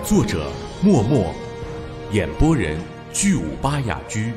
作者默默，演播人巨武巴雅居。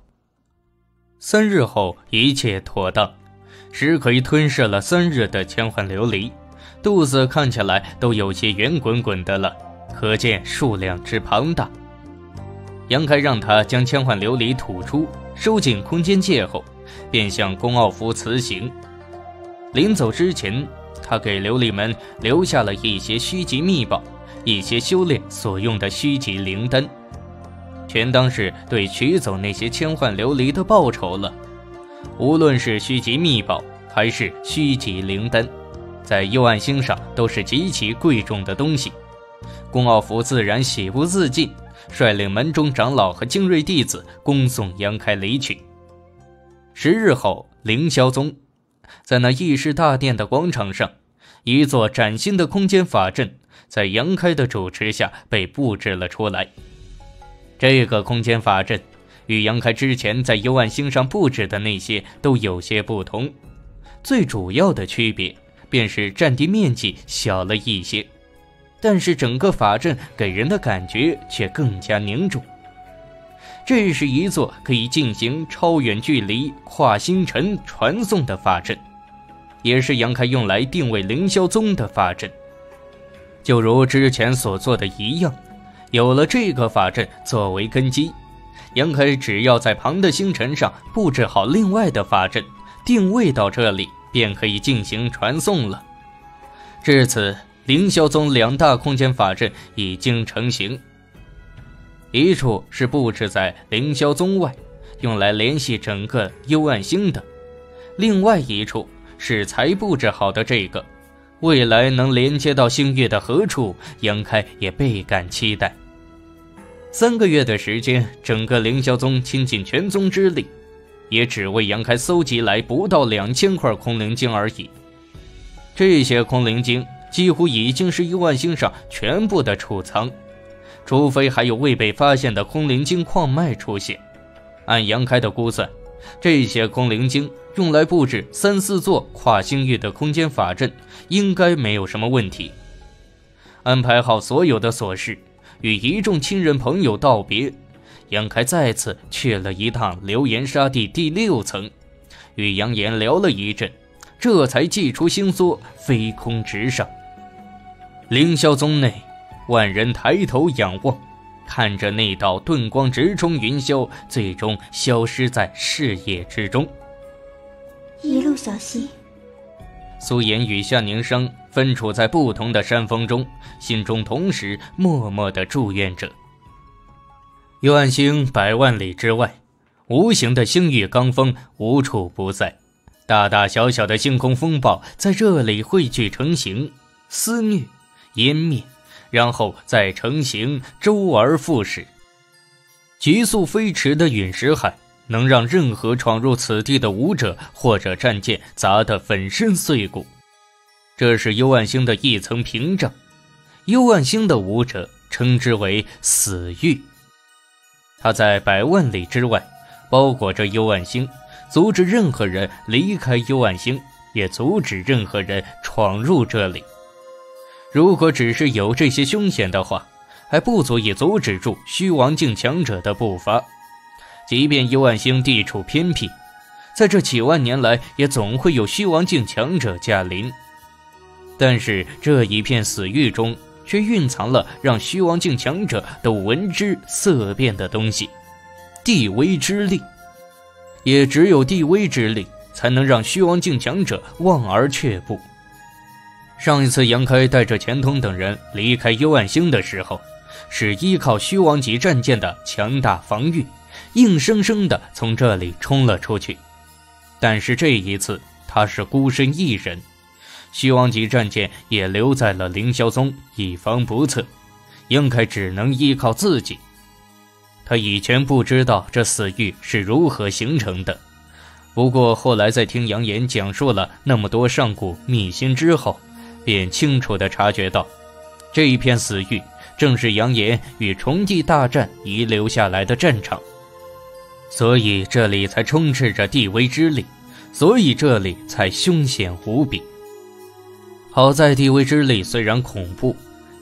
3日后一切妥当，石奎吞噬了3日的千幻琉璃，肚子看起来都有些圆滚滚的了，可见数量之庞大。杨开让他将千幻琉璃吐出，收进空间界后，便向宫奥夫辞行。临走之前，他给琉璃门留下了一些虚级秘宝，一些修炼所用的虚级灵丹，全当是对取走那些千幻琉璃的报酬了。无论是虚级秘宝还是虚级灵丹，在幽暗星上都是极其贵重的东西。宫奥夫自然喜不自禁，率领门中长老和精锐弟子恭送杨开离去。10日后，凌霄宗在那议事大殿的广场上，一座崭新的空间法阵在杨开的主持下被布置了出来。这个空间法阵与杨开之前在幽暗星上布置的那些都有些不同，最主要的区别便是占地面积小了一些，但是整个法阵给人的感觉却更加凝重。这是一座可以进行超远距离跨星辰传送的法阵，也是杨开用来定位凌霄宗的法阵。就如之前所做的一样，有了这个法阵作为根基，杨开只要在旁的星辰上布置好另外的法阵，定位到这里便可以进行传送了。至此，凌霄宗2大空间法阵已经成型，一处是布置在凌霄宗外，用来联系整个幽暗星的，另外一处是才布置好的这个，未来能连接到星域的何处，杨开也倍感期待。3个月的时间，整个凌霄宗倾尽全宗之力，也只为杨开搜集来不到2000块空灵晶而已。这些空灵晶几乎已经是幽暗星上全部的储藏，除非还有未被发现的空灵晶矿脉出现。按杨开的估算，这些空灵晶用来布置3、4座跨星域的空间法阵，应该没有什么问题。安排好所有的琐事，与一众亲人朋友道别，杨开再次去了一趟流岩沙地第6层，与杨岩聊了一阵，这才祭出星梭飞空直上。凌霄宗内，万人抬头仰望，看着那道遁光直冲云霄，最终消失在视野之中。 一路小心。 苏颜与夏凝裳分处在不同的山峰中，心中同时默默地祝愿着。幽暗星100万里之外，无形的星域罡风无处不在，大大小小的星空风暴在这里汇聚成形，肆虐湮灭，然后再成形，周而复始。急速飞驰的陨石海能让任何闯入此地的武者或者战舰砸得粉身碎骨，这是幽暗星的一层屏障。幽暗星的武者称之为死域，它在100万里之外，包裹着幽暗星，阻止任何人离开幽暗星，也阻止任何人闯入这里。如果只是有这些凶险的话，还不足以阻止住虚王境强者的步伐。即便幽暗星地处偏僻，在这几万年来也总会有虚王境强者驾临，但是这一片死域中却蕴藏了让虚王境强者都闻之色变的东西——地威之力。也只有地威之力才能让虚王境强者望而却步。上一次杨开带着钱通等人离开幽暗星的时候，是依靠虚王级战舰的强大防御，硬生生地从这里冲了出去。但是这一次他是孤身一人，虚王级战舰也留在了凌霄宗，以防不测，杨开只能依靠自己。他以前不知道这死域是如何形成的，不过后来在听杨岩讲述了那么多上古秘辛之后，便清楚地察觉到，这一片死域正是杨岩与重帝大战遗留下来的战场，所以这里才充斥着地威之力，所以这里才凶险无比。好在地威之力虽然恐怖，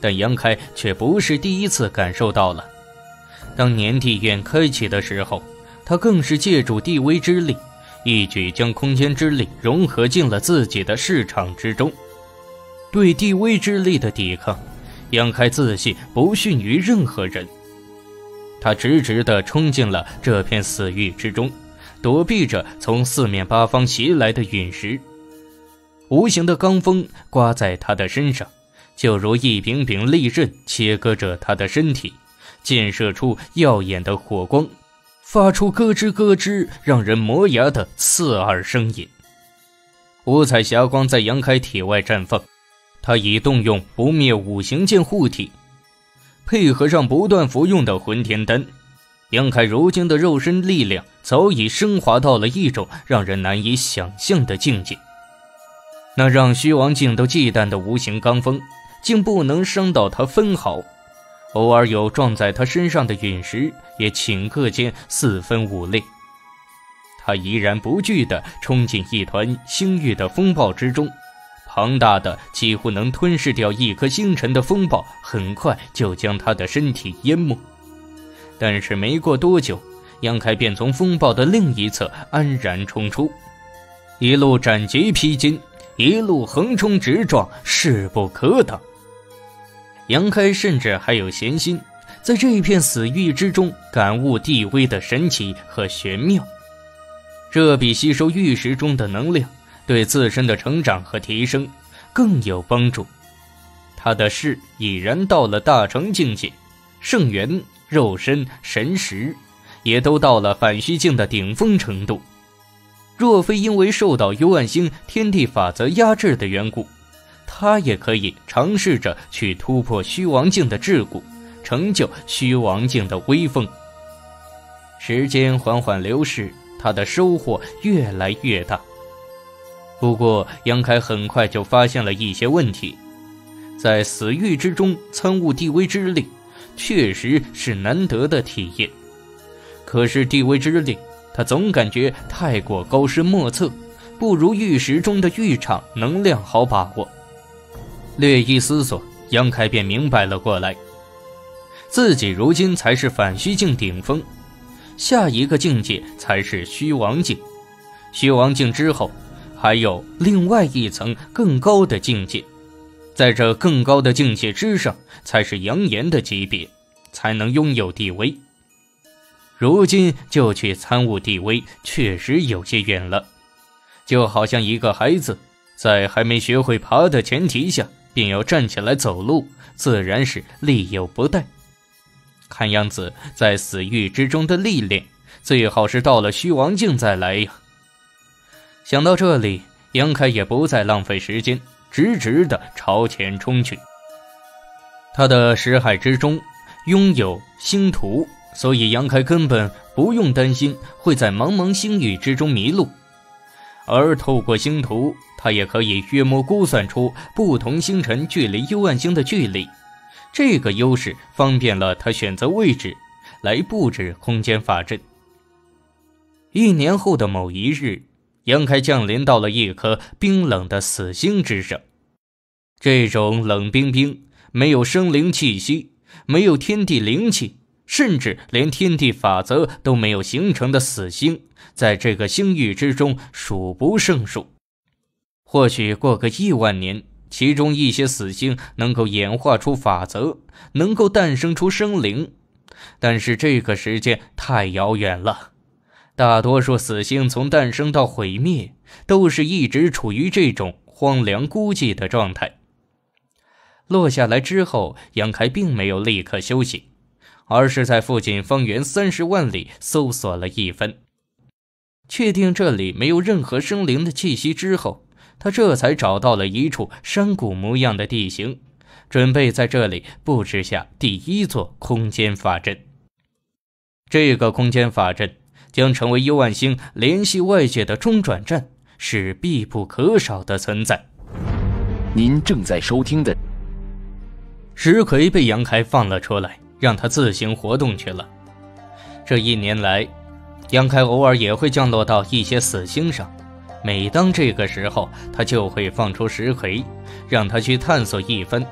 但杨开却不是第一次感受到了。当年地院开启的时候，他更是借助地威之力，一举将空间之力融合进了自己的市场之中。对地威之力的抵抗，杨开自信不逊于任何人。他直直地冲进了这片死域之中，躲避着从四面八方袭来的陨石。无形的罡风刮在他的身上，就如一柄柄利刃切割着他的身体，溅射出耀眼的火光，发出咯吱咯吱让人磨牙的刺耳声音。五彩霞光在杨开体外绽放，他已动用不灭五行剑护体，配合上不断服用的混天丹，杨开如今的肉身力量早已升华到了一种让人难以想象的境界。那让虚王境都忌惮的无形罡风竟不能伤到他分毫，偶尔有撞在他身上的陨石也顷刻间四分五裂。他依然不惧地冲进一团星域的风暴之中，庞大的几乎能吞噬掉一颗星辰的风暴很快就将他的身体淹没。但是没过多久，杨开便从风暴的另一侧安然冲出，一路斩棘披荆，一路横冲直撞，势不可挡。杨开甚至还有闲心在这片死域之中感悟地威的神奇和玄妙，这比吸收玉石中的能量对自身的成长和提升更有帮助。他的势已然到了大成境界，圣元、肉身、神识也都到了反虚境的顶峰程度。若非因为受到幽暗星天地法则压制的缘故，他也可以尝试着去突破虚王境的桎梏，成就虚王境的威风。时间缓缓流逝，他的收获越来越大。不过杨开很快就发现了一些问题，在死域之中参悟地威之力确实是难得的体验，可是地威之力他总感觉太过高深莫测，不如玉石中的玉场能量好把握。略一思索，杨开便明白了过来，自己如今才是反虚境顶峰，下一个境界才是虚王境，虚王境之后还有另外一层更高的境界，在这更高的境界之上才是阳炎的级别，才能拥有地威。如今就去参悟地威确实有些远了，就好像一个孩子在还没学会爬的前提下便要站起来走路，自然是力有不逮。看样子在死域之中的历练最好是到了虚王境再来呀。想到这里，杨开也不再浪费时间，直直地朝前冲去。他的识海之中拥有星图，所以杨开根本不用担心会在茫茫星域之中迷路，而透过星图，他也可以约摸估算出不同星辰距离幽暗星的距离，这个优势方便了他选择位置来布置空间法阵。1年后的某一日，杨开降临到了一颗冰冷的死星之上。这种冷冰冰、没有生灵气息、没有天地灵气，甚至连天地法则都没有形成的死星，在这个星域之中数不胜数。或许过个1万年，其中一些死星能够演化出法则，能够诞生出生灵，但是这个时间太遥远了。大多数死星从诞生到毁灭，都是一直处于这种荒凉孤寂的状态。落下来之后，杨开并没有立刻休息，而是在附近方圆30万里搜索了一番。确定这里没有任何生灵的气息之后，他这才找到了一处山谷模样的地形，准备在这里布置下第一座空间法阵。这个空间法阵将成为幽暗星联系外界的中转站，是必不可少的存在。 您正在收听的石魁被杨开放了出来，让他自行活动去了。这1年来，杨开偶尔也会降落到一些死星上，每当这个时候，他就会放出石魁，让他去探索一番。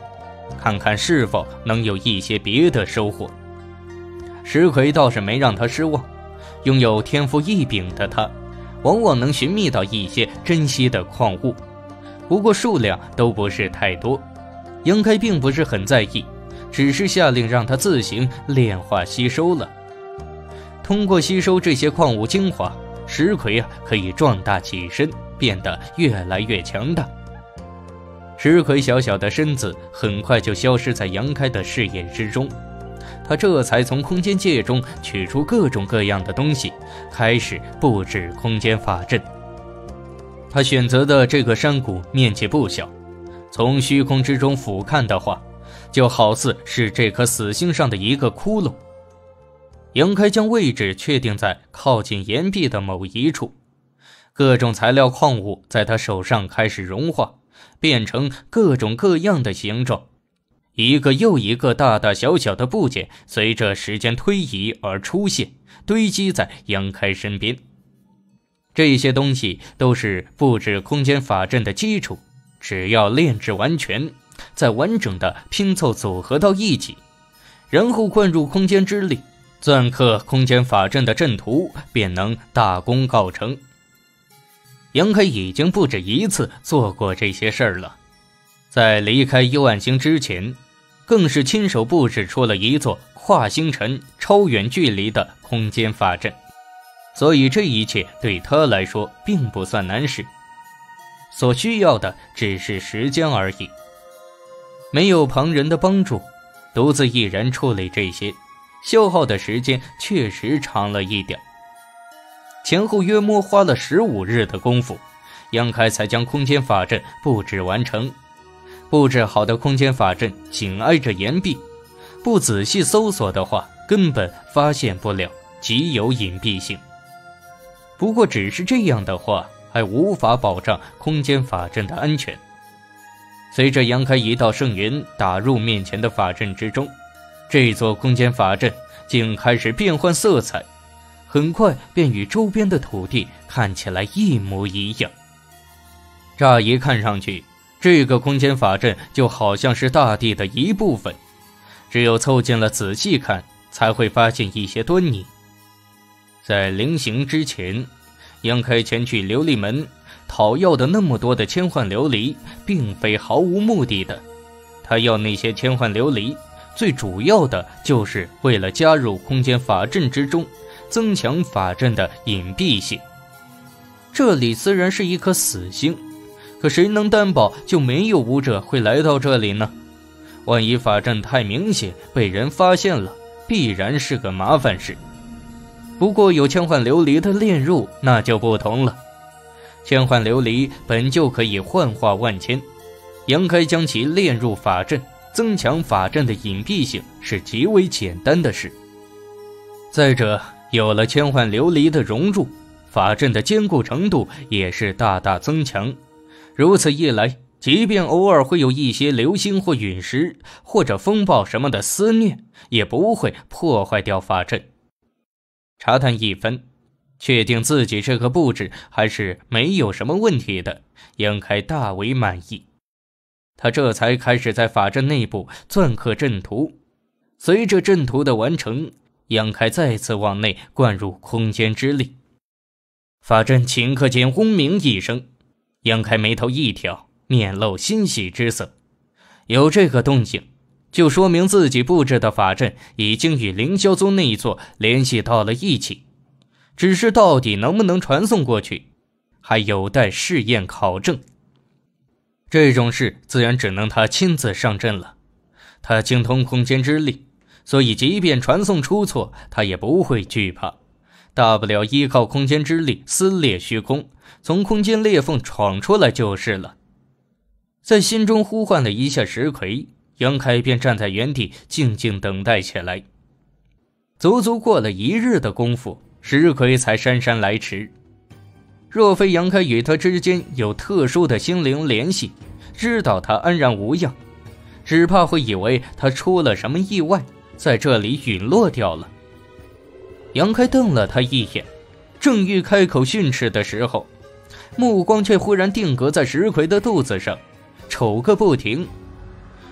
看看是否能有一些别的收获。石奎倒是没让他失望，拥有天赋异禀的他，往往能寻觅到一些珍稀的矿物，不过数量都不是太多。杨开并不是很在意，只是下令让他自行炼化吸收了。通过吸收这些矿物精华，石奎可以壮大起身，变得越来越强大。石奎小小的身子很快就消失在杨开的视野之中，他这才从空间界中取出各种各样的东西，开始布置空间法阵。他选择的这个山谷面积不小，从虚空之中俯瞰的话，就好似是这颗死星上的一个窟窿。杨开将位置确定在靠近岩壁的某一处，各种材料矿物在他手上开始融化，变成各种各样的形状，一个又一个大大小小的部件随着时间推移而出现，堆积在杨开身边。这些东西都是布置空间法阵的基础，只要炼制完全，再完整的拼凑组合到一起，然后灌入空间之力，篆刻空间法阵的阵图，便能大功告成。杨开已经不止一次做过这些事儿了，在离开幽暗星之前，更是亲手布置出了一座跨星辰、超远距离的空间法阵，所以这一切对他来说并不算难事，所需要的只是时间而已。没有旁人的帮助，独自一人处理这些，消耗的时间确实长了一点，前后约莫花了15日的功夫，杨开才将空间法阵布置完成。布置好的空间法阵紧挨着岩壁，不仔细搜索的话，根本发现不了，极有隐蔽性。不过只是这样的话，还无法保障空间法阵的安全。随着杨开一道圣元打入面前的法阵之中，这座空间法阵竟开始变换色彩，很快便与周边的土地看起来一模一样。乍一看上去，这个空间法阵就好像是大地的一部分，只有凑近了仔细看，才会发现一些端倪。在临行之前，杨开前去琉璃门讨要的那么多的千幻琉璃，并非毫无目的的。他要那些千幻琉璃，最主要的就是为了加入空间法阵之中，增强法阵的隐蔽性。这里虽然是一颗死星，可谁能担保就没有武者会来到这里呢？万一法阵太明显被人发现了，必然是个麻烦事。不过有千幻琉璃的炼入那就不同了，千幻琉璃本就可以幻化万千，杨开将其炼入法阵，增强法阵的隐蔽性是极为简单的事。再者，有了千幻琉璃的融入，法阵的坚固程度也是大大增强。如此一来，即便偶尔会有一些流星或陨石或者风暴什么的肆虐，也不会破坏掉法阵。查探一番，确定自己这个布置还是没有什么问题的，杨开大为满意。他这才开始在法阵内部篆刻阵图。随着阵图的完成，杨开再次往内灌入空间之力。法阵顷刻间嗡鸣一声，杨开眉头一挑，面露欣喜之色。有这个动静，就说明自己布置的法阵已经与凌霄宗那一座联系到了一起，只是到底能不能传送过去，还有待试验考证。这种事自然只能他亲自上阵了。他精通空间之力，所以即便传送出错，他也不会惧怕，大不了依靠空间之力撕裂虚空，从空间裂缝闯出来就是了。在心中呼唤了一下石奎，杨开便站在原地静静等待起来。足足过了1日的功夫，石奎才姗姗来迟。若非杨开与他之间有特殊的心灵联系，知道他安然无恙，只怕会以为他出了什么意外，在这里陨落掉了。杨开瞪了他一眼，正欲开口训斥的时候，目光却忽然定格在石奎的肚子上，瞅个不停。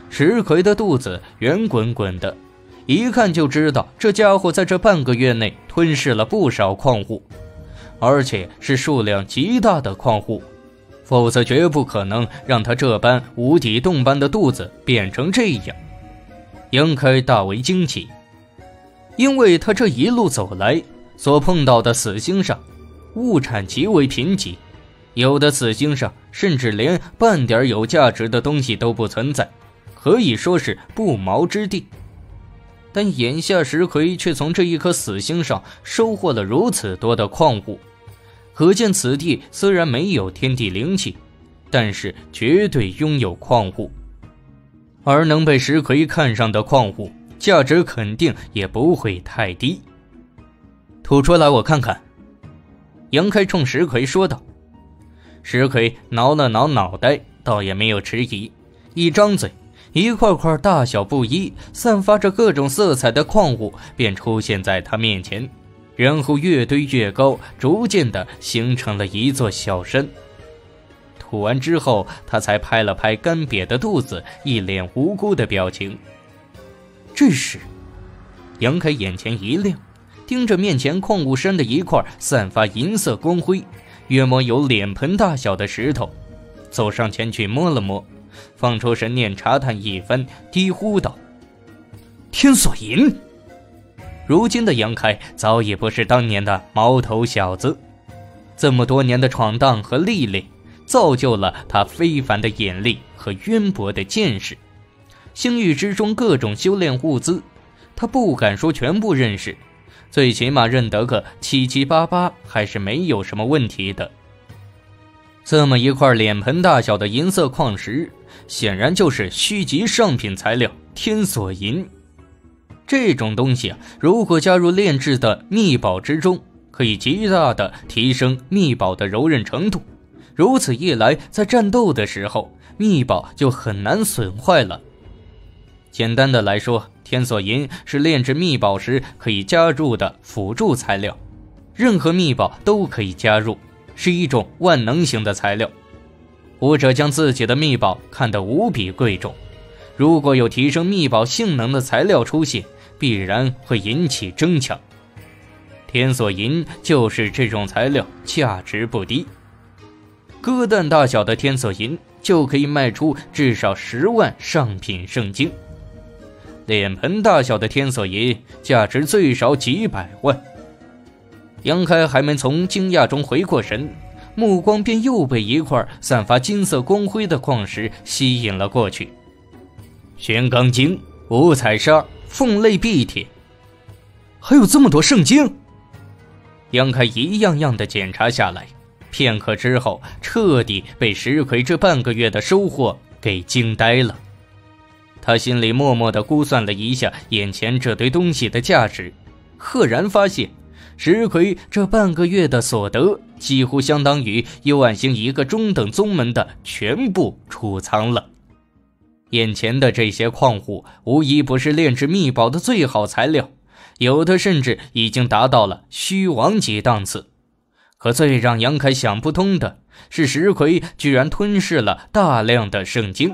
石奎的肚子圆滚滚的，一看就知道这家伙在这半个月内吞噬了不少矿物，而且是数量极大的矿物，否则绝不可能让他这般无底洞般的肚子变成这样。杨开大为惊奇，因为他这一路走来所碰到的死星上物产极为贫瘠，有的死星上甚至连半点有价值的东西都不存在，可以说是不毛之地。但眼下石奎却从这一颗死星上收获了如此多的矿物，可见此地虽然没有天地灵气，但是绝对拥有矿物，而能被石奎看上的矿物价值肯定也不会太低。吐出来我看看。杨开冲石奎说道。石奎挠了挠脑袋，倒也没有迟疑，一张嘴，一块块大小不一、散发着各种色彩的矿物便出现在他面前，然后越堆越高，逐渐地形成了一座小山。吐完之后，他才拍了拍干瘪的肚子，一脸无辜的表情。这时，杨开眼前一亮，盯着面前矿物山的一块散发银色光辉、约莫有脸盆大小的石头，走上前去摸了摸，放出神念查探一番，低呼道：“天锁银！”如今的杨开早已不是当年的毛头小子，这么多年的闯荡和历练，造就了他非凡的眼力和渊博的见识。星域之中各种修炼物资，他不敢说全部认识，最起码认得个778还是没有什么问题的。这么一块脸盆大小的银色矿石，显然就是虚级上品材料天锁银。这种东西如果加入炼制的秘宝之中，可以极大的提升秘宝的柔韧程度，如此一来，在战斗的时候秘宝就很难损坏了。简单的来说，天锁银是炼制秘宝时可以加入的辅助材料，任何秘宝都可以加入，是一种万能型的材料。武者将自己的秘宝看得无比贵重，如果有提升秘宝性能的材料出现，必然会引起争抢。天锁银就是这种材料，价值不低。鸽蛋大小的天锁银就可以卖出至少10万上品圣经，脸盆大小的天锁银价值最少几百万。杨开还没从惊讶中回过神，目光便又被一块散发金色光辉的矿石吸引了过去。玄钢晶、五彩砂、凤类碧铁，还有这么多圣经！杨开一样样的检查下来，片刻之后，彻底被石奎这半个月的收获给惊呆了。他心里默默地估算了一下眼前这堆东西的价值，赫然发现石奎这半个月的所得几乎相当于幽暗星一个中等宗门的全部储藏了。眼前的这些矿物无疑不是炼制秘宝的最好材料，有的甚至已经达到了虚王级档次。可最让杨开想不通的是，石奎居然吞噬了大量的圣经。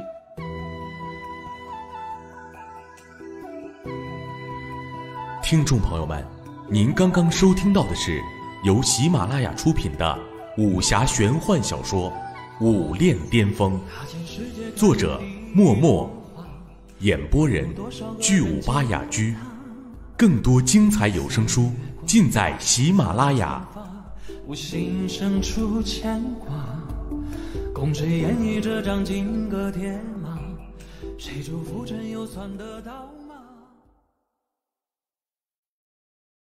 听众朋友们，您刚刚收听到的是由喜马拉雅出品的武侠玄幻小说《武炼巅峰》，作者默默，演播人巨武巴雅居。更多精彩有声书尽在喜马拉雅。 无心生出牵挂，共谁演绎这张金戈铁马？谁祝福朕又算得到？